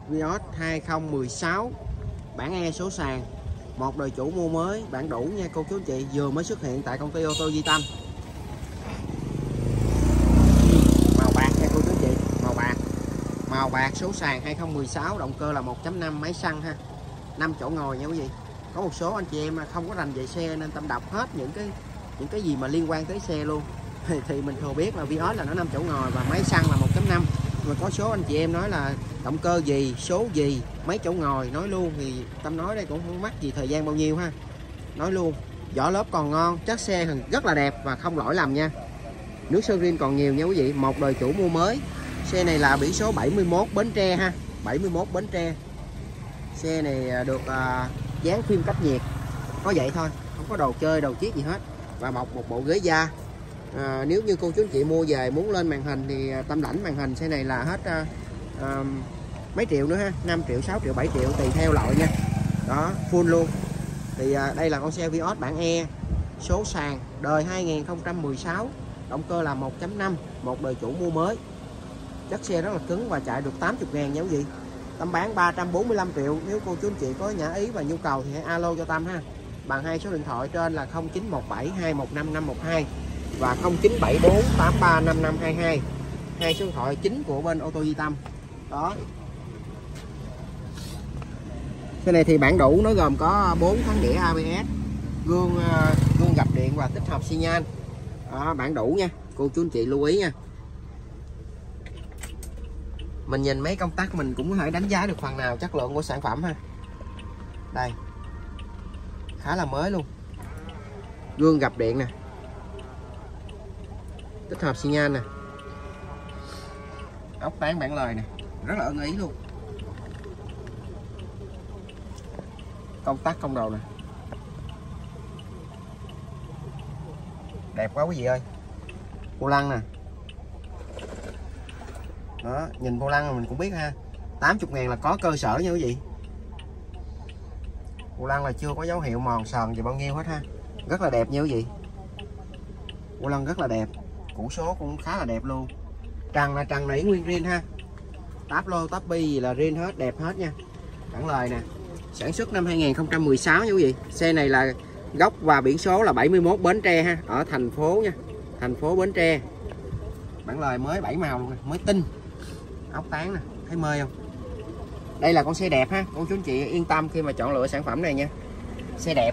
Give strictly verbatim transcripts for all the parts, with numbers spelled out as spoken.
Vios hai không một sáu bản E số sàn, một đời chủ mua mới, bản đủ nha cô chú anh chị, vừa mới xuất hiện tại công ty ô tô Duy Tâm. Màu bạc nha cô chú anh chị, màu bạc. Màu bạc số sàn hai không một sáu, động cơ là một chấm năm máy xăng ha. năm chỗ ngồi nha quý vị. Có một số anh chị em không có rành về xe nên Tâm đọc hết những cái những cái gì mà liên quan tới xe luôn. Thì mình thừa biết là Vios là nó năm chỗ ngồi và máy xăng là một chấm năm. Mà có số anh chị em nói là động cơ gì, số gì, mấy chỗ ngồi, nói luôn thì Tâm nói đây cũng không mắc gì thời gian bao nhiêu ha. Nói luôn, vỏ lớp còn ngon, chất xe rất là đẹp và không lỗi lầm nha. Nước sơn rin còn nhiều nha quý vị, một đời chủ mua mới. Xe này là biển số bảy mươi mốt Bến Tre ha, bảy mươi mốt Bến Tre. Xe này được uh, dán phim cách nhiệt, có vậy thôi, không có đồ chơi, đồ chiếc gì hết. Và bọc một bộ ghế da. À, nếu như cô chú anh chị mua về muốn lên màn hình thì Tâm lãnh màn hình xe này là hết uh, uh, mấy triệu nữa ha, năm triệu, sáu triệu, bảy triệu tùy theo loại nha. Đó, full luôn. Thì uh, đây là con xe Vios bản E số sàn đời hai không một sáu, động cơ là một chấm năm, một đời chủ mua mới. Chất xe rất là cứng và chạy được tám mươi ngàn nha quý vị. Tâm bán ba trăm bốn mươi lăm triệu. Nếu cô chú anh chị có nhã ý và nhu cầu thì hãy alo cho Tâm ha, bằng hai số điện thoại trên là không chín một bảy hai một năm năm một hai và không chín bảy bốn tám ba năm năm hai hai, hai số điện thoại chính của bên ô tô Duy Tâm. Đó. Cái này thì bản đủ nó gồm có bốn tháng đĩa a bê ét, gương gương gập điện và tích hợp xi nhan. Đó, bản đủ nha cô chú anh chị lưu ý nha. Mình nhìn mấy công tắc mình cũng có thể đánh giá được phần nào chất lượng của sản phẩm ha. Đây, khá là mới luôn. Gương gập điện nè, tích hợp xi nhan nè, ốc tán bản lời nè, rất là ưng ý luôn. Công tắc công đồ nè, đẹp quá quý vị ơi. Vô lăng nè. Đó, nhìn vô lăng mình cũng biết ha, tám mươi ngàn là có cơ sở nha quý vị. Vô lăng là chưa có dấu hiệu mòn sờn gì bao nhiêu hết ha, rất là đẹp nha quý vị. Vô lăng rất là đẹp, củ số cũng khá là đẹp luôn. Trần là trần nỉ nguyên rin ha, táp lô táp bi gì là rin hết, đẹp hết nha. Bản lời nè, sản xuất năm hai không một sáu nha quý vị. Xe này là gốc và biển số là bảy mươi mốt Bến Tre ha, ở thành phố nha, thành phố Bến Tre. Bản lời mới bảy màu luôn nè, mới tinh. Ốc tán nè, thấy mê không? Đây là con xe đẹp ha, cô chú anh chị yên tâm khi mà chọn lựa sản phẩm này nha. Xe đẹp.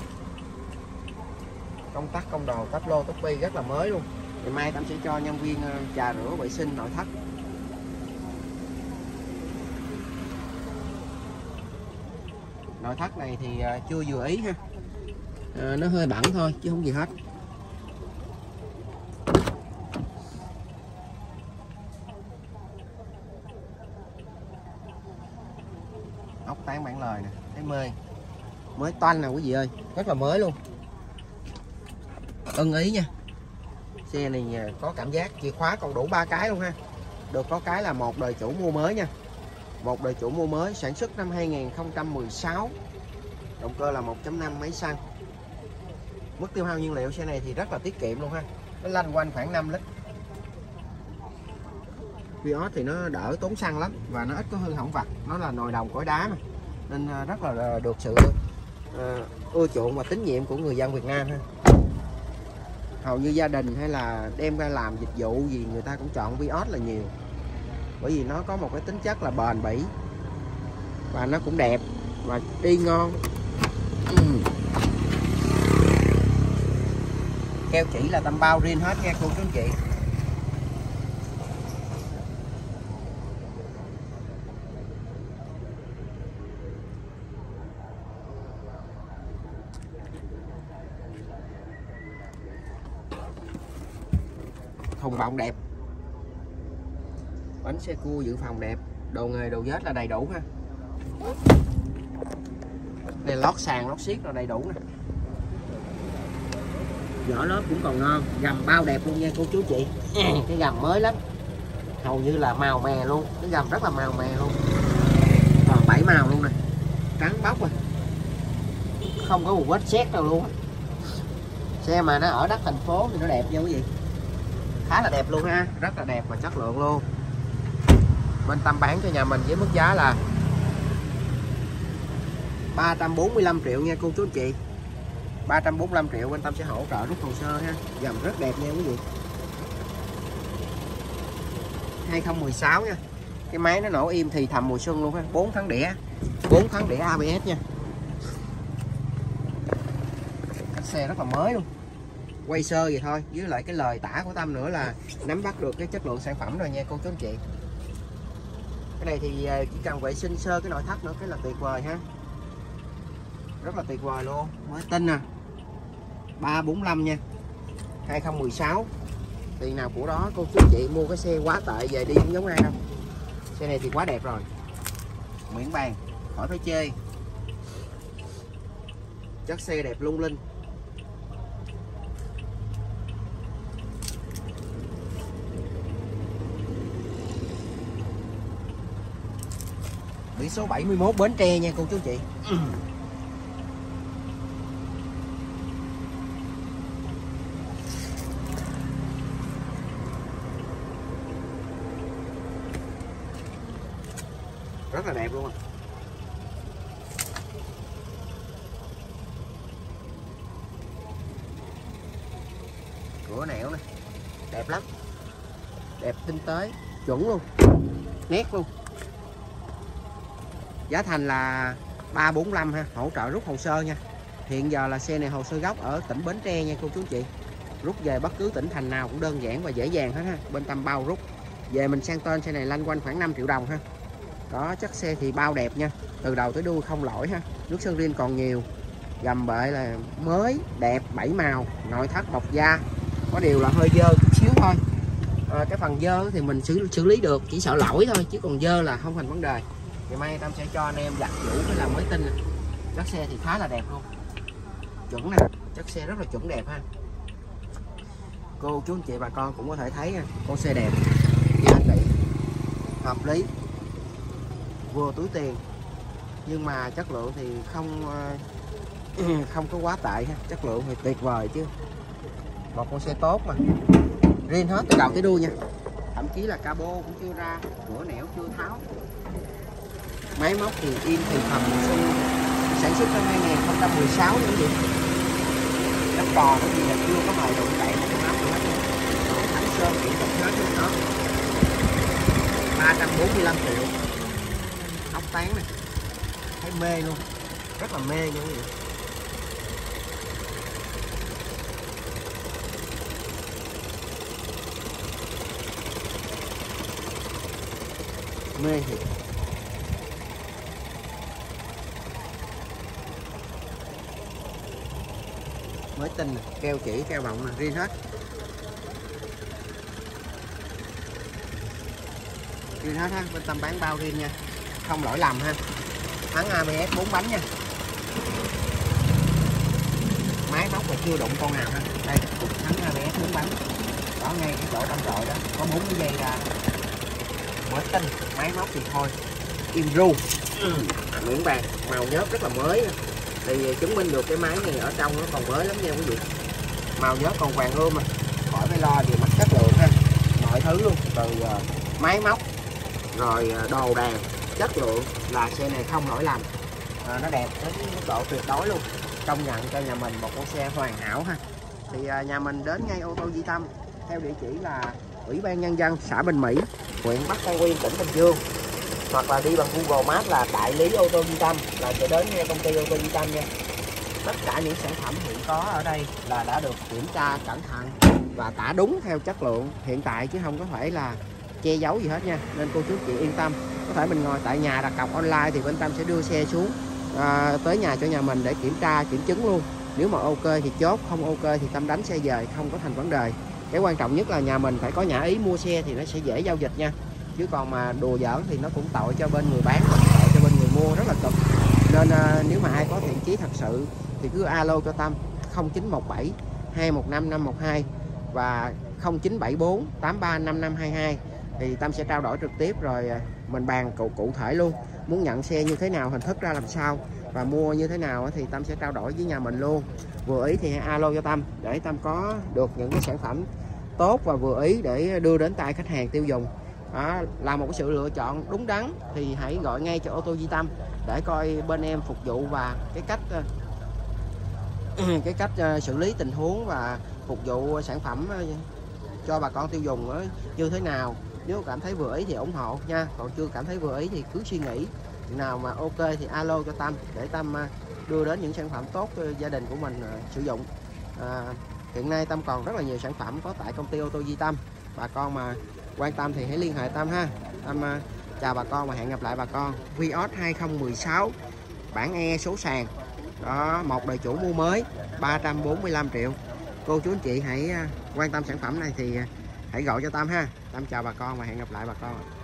Công tắc công đồ táp lô táp bi rất là mới luôn. Ngày mai Tâm sẽ cho nhân viên trà rửa vệ sinh nội thất. Nội thất này thì chưa vừa ý ha, à, nó hơi bẩn thôi chứ không gì hết. Ốc tán bản lời nè, thấy mê, mới toanh nè quý vị ơi, rất là mới luôn, ưng ý nha. Xe này có cảm giác chìa khóa còn đủ ba cái luôn ha, được có cái là một đời chủ mua mới nha, một đời chủ mua mới, sản xuất năm hai không một sáu, động cơ là một chấm năm máy xăng. Mức tiêu hao nhiên liệu xe này thì rất là tiết kiệm luôn ha, nó lanh quanh khoảng năm lít. Vios thì nó đỡ tốn xăng lắm và nó ít có hư hỏng vặt, nó là nồi đồng cối đá mà, nên rất là được sự uh, ưa chuộng và tín nhiệm của người dân Việt Nam ha. Hầu như gia đình hay là đem ra làm dịch vụ gì người ta cũng chọn Vios là nhiều, bởi vì nó có một cái tính chất là bền bỉ và nó cũng đẹp và đi ngon. uhm. Keo chỉ là Tâm bao riêng hết nha cô chú anh chị. Thùng bọng đẹp, bánh xe cua dự phòng đẹp, đồ nghề đồ vết là đầy đủ ha. Này lót sàn lót xiết là đầy đủ nè. Vỏ lớp cũng còn ngon, gầm bao đẹp luôn nha cô chú chị. Cái gầm mới lắm, hầu như là màu mè luôn, cái gầm rất là màu mè luôn, còn bảy màu luôn nè, trắng bóc rồi, không có một vết sét đâu luôn. Xe mà nó ở đất thành phố thì nó đẹp nha quý vị, khá là đẹp luôn ha, rất là đẹp và chất lượng luôn. Bên Tâm bán cho nhà mình với mức giá là ba trăm bốn mươi lăm triệu nha cô chú anh chị. Ba trăm bốn mươi lăm triệu bên Tâm sẽ hỗ trợ rút hồ sơ ha. Dòng rất đẹp nha quý vị. hai không một sáu nha. Cái máy nó nổ im thì thầm mùa xuân luôn ha. bốn tháng đĩa, bốn tháng đĩa a bê ét nha. Cái xe rất là mới luôn. Quay sơ vậy thôi, với lại cái lời tả của Tâm nữa là nắm bắt được cái chất lượng sản phẩm rồi nha cô chú anh chị. Cái này thì chỉ cần vệ sinh sơ cái nội thất nữa cái là tuyệt vời ha. Rất là tuyệt vời luôn, mới tinh nè. ba bốn lăm nha. hai không một sáu. Tiền nào của đó, cô chú anh chị mua cái xe quá tệ về đi không giống ai đâu. Xe này thì quá đẹp rồi. Miễn bàn, khỏi phải chê. Chất xe đẹp lung linh. Biển số bảy mươi mốt Bến Tre nha cô chú chị. Rất là đẹp luôn à. Cửa nẻo nè, đẹp lắm, đẹp tinh tế, chuẩn luôn, nét luôn. Giá thành là ba bốn lăm ha, hỗ trợ rút hồ sơ nha. Hiện giờ là xe này hồ sơ gốc ở tỉnh Bến Tre nha cô chú chị. Rút về bất cứ tỉnh thành nào cũng đơn giản và dễ dàng hết ha. Bên Tâm bao rút. Về mình sang tên xe này lanh quanh khoảng năm triệu đồng ha. Đó, chất xe thì bao đẹp nha, từ đầu tới đuôi không lỗi ha. Nước sơn riêng còn nhiều, gầm bệ là mới đẹp, bảy màu, nội thất bọc da. Có điều là hơi dơ chút xíu thôi. À, cái phần dơ thì mình xử xử lý được, chỉ sợ lỗi thôi chứ còn dơ là không thành vấn đề. Ngày mai Tâm sẽ cho anh em giặt vũ cái là mới tinh. Chất xe thì khá là đẹp luôn, chuẩn nè, chất xe rất là chuẩn đẹp ha. Cô chú anh chị bà con cũng có thể thấy nha, con xe đẹp, giá trị, hợp lý, vừa túi tiền, nhưng mà chất lượng thì không không có quá tệ ha. Chất lượng thì tuyệt vời chứ, một con xe tốt mà, riêng hết từ đầu tới đuôi nha. Thậm chí là cabo cũng chưa ra, cửa nẻo chưa tháo. Máy móc thì im thì thầm xuân, sản xuất năm hai không một sáu nữa gì. Đất bò nó gì là chưa có màu đụng đậy một cái máy nữa hết. Thánh sơn kỹ thuật hết luôn đó. ba trăm bốn mươi lăm triệu. Ốc tán này, thấy mê luôn, rất là mê nha quý vị. Mê thiệt. Mới tinh nè, keo chỉ keo bọng nè, riêng hết. Riêng hết ha, bên Tâm bán bao riêng nha, không lỗi lầm ha. Thắng a bê ét bốn bánh nha. Máy móc là chưa đụng con nào ha. Đây, thắng a bê ét bốn bánh. Đó, ngay cái chỗ trong trội đó, có bốn cái dây ra. Mới tinh, máy móc thì thôi im ru. Ừ. Miễn bàn, màu nhớt rất là mới. Thì chứng minh được cái máy này ở trong nó còn mới lắm nha quý vị. Màu nhớt còn vàng ươm mà, khỏi phải lo về mặt chất lượng ha. Mọi thứ luôn, từ uh, máy móc rồi uh, đồ đàn, chất lượng là xe này không lỗi lầm. À, nó đẹp đến mức độ tuyệt đối luôn. Công nhận cho nhà mình một con xe hoàn hảo ha. Thì uh, nhà mình đến ngay ô tô Duy Tâm theo địa chỉ là Ủy ban Nhân dân xã Bình Mỹ, huyện Bắc Tân Uyên, tỉnh Bình Dương. Hoặc là đi bằng Google Maps là đại lý ô tô Duy Tâm là sẽ đến ngay công ty ô tô Duy Tâm nha. Tất cả những sản phẩm hiện có ở đây là đã được kiểm tra cẩn thận và tả đúng theo chất lượng hiện tại chứ không có phải là che giấu gì hết nha. Nên cô chú chị yên tâm, có thể mình ngồi tại nhà đặt cọc online thì bên Tâm sẽ đưa xe xuống à, tới nhà cho nhà mình để kiểm tra kiểm chứng luôn. Nếu mà ok thì chốt, không ok thì Tâm đánh xe về, không có thành vấn đề. Cái quan trọng nhất là nhà mình phải có nhã ý mua xe thì nó sẽ dễ giao dịch nha. Chứ còn mà đùa giỡn thì nó cũng tội cho bên người bán và tội cho bên người mua, rất là cực. Nên à, nếu mà ai có thiện chí thật sự thì cứ alo cho Tâm không chín một bảy hai một năm năm một hai và không chín bảy bốn tám ba năm năm hai hai thì Tâm sẽ trao đổi trực tiếp rồi mình bàn cụ cụ thể luôn. Muốn nhận xe như thế nào, hình thức ra làm sao và mua như thế nào thì Tâm sẽ trao đổi với nhà mình luôn. Vừa ý thì hãy alo cho Tâm để Tâm có được những cái sản phẩm tốt và vừa ý để đưa đến tay khách hàng tiêu dùng. đó, là một cái sự lựa chọn đúng đắn thì hãy gọi ngay cho ô tô Duy Tâm để coi bên em phục vụ và cái cách cái cách xử lý tình huống và phục vụ sản phẩm cho bà con tiêu dùng như thế nào. Nếu cảm thấy vừa ý thì ủng hộ nha, còn chưa cảm thấy vừa ý thì cứ suy nghĩ, nào mà ok thì alo cho Tâm để Tâm đưa đến những sản phẩm tốt cho gia đình của mình sử dụng. À, hiện nay Tâm còn rất là nhiều sản phẩm có tại công ty ô tô Duy Tâm, bà con mà quan tâm thì hãy liên hệ Tâm ha. Tâm chào bà con và hẹn gặp lại bà con. Vios hai không một sáu bản E số sàn đó, một đời chủ mua mới ba trăm bốn mươi lăm triệu. Cô chú anh chị hãy quan tâm sản phẩm này thì hãy gọi cho Tâm ha. Tâm chào bà con và hẹn gặp lại bà con.